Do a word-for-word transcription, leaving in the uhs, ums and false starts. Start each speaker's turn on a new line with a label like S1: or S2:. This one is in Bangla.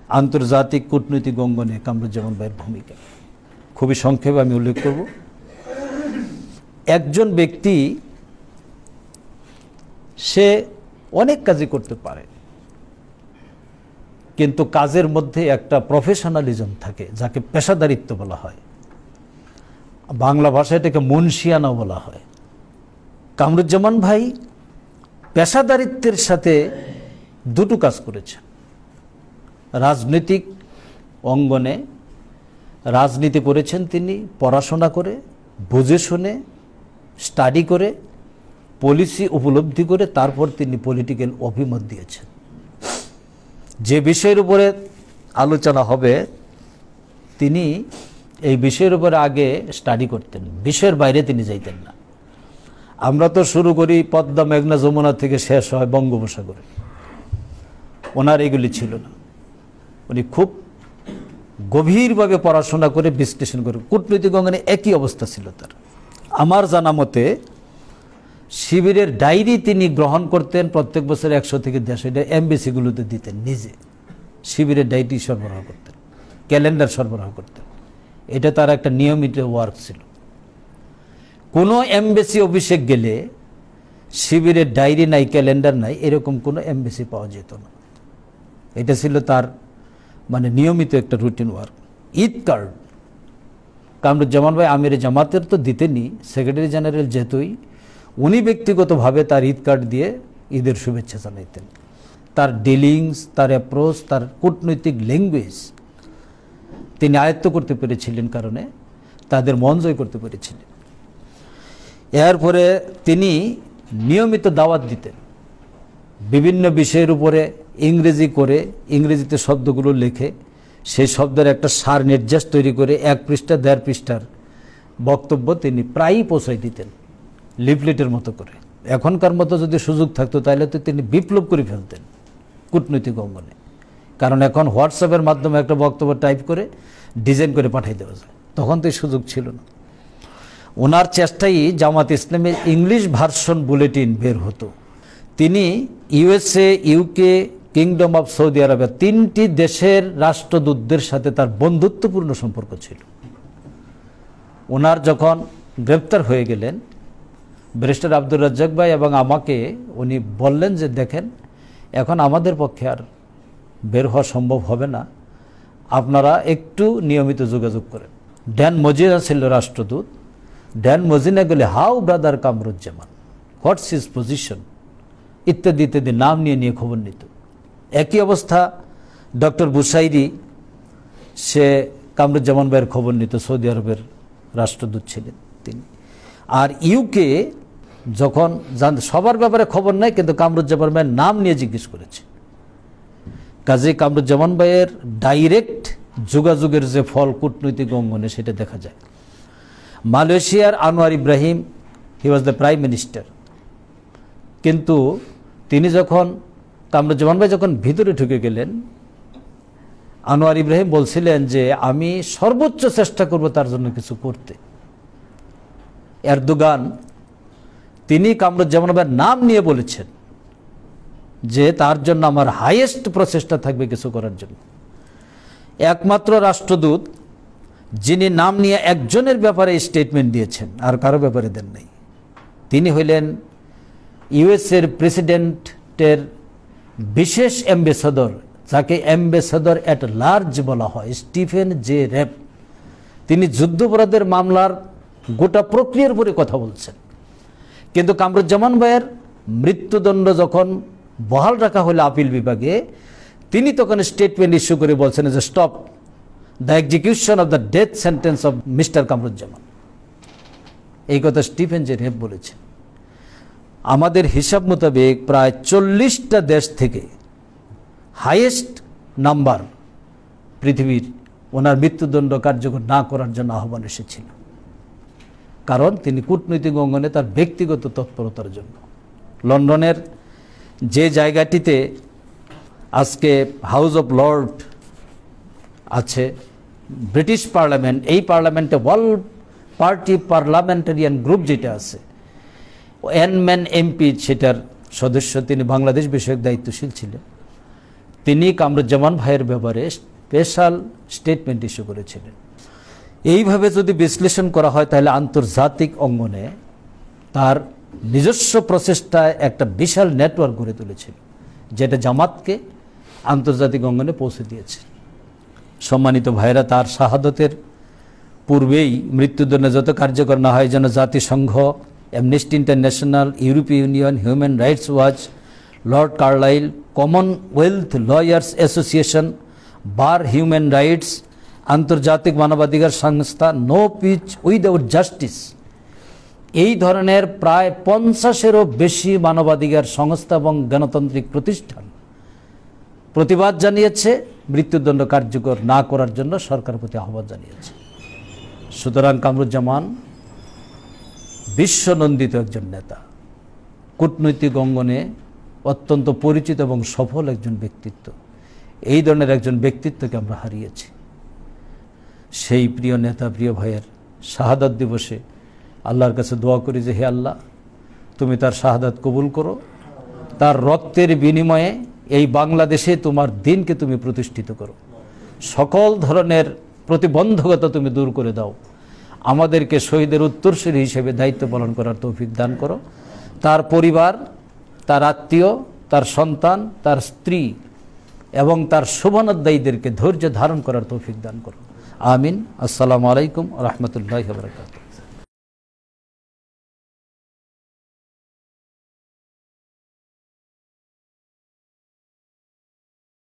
S1: আন্তর্জাতিক কূটনৈতিক অঙ্গনে কামরুজ্জামান ভাইয়ের ভূমিকা খুবই সংক্ষেপে আমি উল্লেখ করব। একজন ব্যক্তি সে অনেক কাজই করতে পারে, কিন্তু কাজের মধ্যে একটা প্রফেশনালিজম থাকে যাকে পেশাদারিত্ব বলা হয়, বাংলা ভাষায় এটাকে মুনশিয়ানা বলা হয়। কামরুজ্জামান ভাই পেশাদারিত্বের সাথে দুটো কাজ করেছেন। রাজনৈতিক অঙ্গনে রাজনীতি করেছেন তিনি, পড়াশোনা করে, বুঝে শুনে, স্টাডি করে, পলিসি উপলব্ধি করে তারপর তিনি পলিটিক্যাল অভিমত দিয়েছেন। যে বিষয়ের উপরে আলোচনা হবে তিনি এই বিষয়ের উপরে আগে স্টাডি করতেন, বিষয়ের বাইরে তিনি যাইতেন না। আমরা তো শুরু করি পদ্মা, মেঘনা, যমুনা থেকে শেষ হয় বঙ্গোপসাগরে, ওনার এগুলি ছিল না। উনি খুব গভীরভাবে পড়াশোনা করে বিশ্লেষণ করে, কূটনৈতিক অঙ্গনে একই অবস্থা ছিল তার। আমার জানা মতে শিবিরের ডায়েরি তিনি গ্রহণ করতেন প্রত্যেক বছর একশো থেকে দেড়শো, এটা এমবিসিগুলোতে দিতেন, নিজে শিবিরের ডায়েরি সরবরাহ করতেন, ক্যালেন্ডার সরবরাহ করতেন। এটা তার একটা নিয়মিত ওয়ার্ক ছিল। কোনো এমবেসি অফিসে গেলে শিবিরের ডায়েরি নাই, ক্যালেন্ডার নাই, এরকম কোনো এমবেসি পাওয়া যেত না। এটা ছিল তার মানে নিয়মিত একটা routine work. Eid card Kamaruzzaman ভাই আমির জামাতের তো দিতেনই, সেক্রেটারি জেনারেল যেহেতুই, উনি ব্যক্তিগতভাবে তার ঈদ কার্ড দিয়ে ঈদের শুভেচ্ছা জানাইতেন। তার ডিলিংস, তার অ্যাপ্রোচ, তার কূটনৈতিক ল্যাঙ্গুয়েজ তিনি আয়ত্ত করতে পেরেছিলেন, কারণে তাদের মন জয় করতে পেরেছিলেন। এরপরে তিনি নিয়মিত দাওয়াত দিতেন, বিভিন্ন বিষয়ের উপরে ইংরেজি করে, ইংরেজিতে শব্দগুলো লিখে সেই শব্দের একটা সার নির্যাস তৈরি করে এক পৃষ্ঠা দেড় পৃষ্ঠার বক্তব্য তিনি প্রায়ই পৌঁছাই দিতেন লিফলেটের মতো করে। এখনকার মতো যদি সুযোগ থাকতো তাহলে তো তিনি বিপ্লব করে ফেলতেন কূটনৈতিক অঙ্গনে, কারণ এখন হোয়াটসঅ্যাপের মাধ্যমে একটা বক্তব্য টাইপ করে ডিজাইন করে পাঠিয়ে দেওয়া যায়, তখন তো এই সুযোগ ছিল না। ওনার চেষ্টাই জামাত ইসলামের ইংলিশ ভার্সন বুলেটিন বের হতো। তিনি USA, UK, kingdom of Saudi Arabia তিনটি দেশের রাষ্ট্রদূতদের সাথে তার বন্ধুত্বপূর্ণ সম্পর্ক ছিল। ওনার যখন গ্রেপ্তার হয়ে গেলেন ব্যারিস্টার আব্দুর রাজ্জাক ভাই এবং আমাকে উনি বললেন যে দেখেন এখন আমাদের পক্ষে আর বের হওয়া সম্ভব হবে না, আপনারা একটু নিয়মিত যোগাযোগ করেন। ড্যান মজিনা ছিল রাষ্ট্রদূত। ড্যান মজিনা গেলে how brother Kamaruzzaman, what's his position ইত্যাদি ইত্যাদি নাম নিয়ে নিয়ে খবর নিত। একই অবস্থা ডক্টর বুসাইরি, সে কামরুজ্জামান ভাইয়ের খবর নিত, সৌদি আরবের রাষ্ট্রদূত ছিলেন তিনি। আর ইউকে যখন সবার ব্যাপারে খবর নেয়, কিন্তু কামরুজ্জামান ভাইয়ের নাম নিয়ে জিজ্ঞেস করেছে। কাজে কামরুজ্জামান ভাইয়ের ডাইরেক্ট যোগাযোগের যে ফল কূটনৈতিক অঙ্গনে সেটা দেখা যায়। মালয়েশিয়ার Anwar Ibrahim, he was the prime minister, কিন্তু তিনি যখন কামরুজ্জামান ভাই যখন ভিতরে ঢুকে গেলেন, আনোয়ার ইব্রাহিম বলছিলেন যে আমি সর্বোচ্চ চেষ্টা করব তার জন্য কিছু করতে। এরদোগান তিনি কামরুজ্জামান ভাইয়ের নাম নিয়ে বলেছেন যে তার জন্য আমার হাইয়েস্ট প্রচেষ্টা থাকবে কিছু করার জন্য। একমাত্র রাষ্ট্রদূত যিনি নাম নিয়ে একজনের ব্যাপারে স্টেটমেন্ট দিয়েছেন, আর কারো ব্যাপারে দেন নাই, তিনি হইলেন ইউএসএর প্রেসিডেন্টের বিশেষ অ্যাম্বাসেডর, যাকে অ্যাম্বাসেডর অ্যাট লার্জ বলা হয়, স্টিফেন জে রেপ। তিনি যুদ্ধাপরাধের মামলার গোটা প্রক্রিয়ার উপরে কথা বলছেন। কিন্তু কামরুজ্জামান ভাইয়ের মৃত্যুদণ্ড যখন বহাল রাখা হলো আপিল বিভাগে, তিনি তখন স্টেটমেন্ট ইস্যু করে বলছেন যে stop the execution of the death sentence of mister Kamaruzzaman. এই কথা স্টিফেন জে রেপ বলেছেন। আমাদের হিসাব মোতাবেক প্রায় চল্লিশটা দেশ থেকে হাইয়েস্ট নাম্বার পৃথিবীর ওনার মৃত্যুদণ্ড কার্যকর না করার জন্য আহ্বান এসেছিল, কারণ তিনি কূটনৈতিক অঙ্গনে তার ব্যক্তিগত তৎপরতার জন্য। লন্ডনের যে জায়গাটিতে আজকে হাউস অফ লর্ড আছে, ব্রিটিশ পার্লামেন্ট, এই পার্লামেন্টে ওয়াল পার্টি পার্লামেন্টারিয়ান গ্রুপ যেটা আছে, এনম্যান এমপি সেটার সদস্য, তিনি বাংলাদেশ বিষয়ক দায়িত্বশীল ছিলেন। তিনি কামরুজ্জামান ভাইয়ের ব্যাপারে স্পেশাল স্টেটমেন্ট ইস্যু করেছিলেন। এইভাবে যদি বিশ্লেষণ করা হয় তাহলে আন্তর্জাতিক অঙ্গনে তার নিজস্ব প্রচেষ্টায় একটা বিশাল নেটওয়ার্ক গড়ে তুলেছিল, যেটা জামাতকে আন্তর্জাতিক অঙ্গনে পৌঁছে দিয়েছে। সম্মানিত ভাইরা, তার শাহাদতের পূর্বেই মৃত্যুদণ্ডে যত কার্যকর না হয় যেন জাতিসংঘ, অ্যামনেস্টি ইন্টারন্যাশনাল, ইউরোপীয় Union, Human Rights Watch, Lord Carlile, Commonwealth Lawyers Association, Bar Human Rights, আন্তর্জাতিক মানবাধিকার সংস্থা, নো পিস উইদাউট জাস্টিস, এই ধরনের প্রায় পঞ্চাশেরও বেশি মানবাধিকার সংস্থা এবং গণতান্ত্রিক প্রতিষ্ঠান প্রতিবাদ জানিয়েছে, মৃত্যুদণ্ড কার্যকর না করার জন্য সরকারের প্রতি আহ্বান জানিয়েছে। সুতরাং কামরুজ্জামান বিশ্বনন্দিত একজন নেতা, কূটনৈতিক অঙ্গনে অত্যন্ত পরিচিত এবং সফল একজন ব্যক্তিত্ব। এই ধরনের একজন ব্যক্তিত্বকে আমরা হারিয়েছি। সেই প্রিয় নেতা, প্রিয় ভাইয়ের শাহাদাত দিবসে আল্লাহর কাছে দোয়া করি যে হে আল্লাহ, তুমি তার শাহাদাত কবুল করো, তার রক্তের বিনিময়ে এই বাংলাদেশে তোমার দিনকে তুমি প্রতিষ্ঠিত করো, সকল ধরনের প্রতিবন্ধকতা তুমি দূর করে দাও, আমাদেরকে শহীদের উত্তরসূরি হিসেবে দায়িত্ব পালন করার তৌফিক দান করো, তার পরিবার, তার আত্মীয়, তার সন্তান, তার স্ত্রী এবং তার শুভানুধ্যায়ীদেরকে ধৈর্য ধারণ করার তৌফিক দান করো। আমিন। আসসালামু আলাইকুম ওয়া রাহমাতুল্লাহি ওয়া বারাকাতুহু।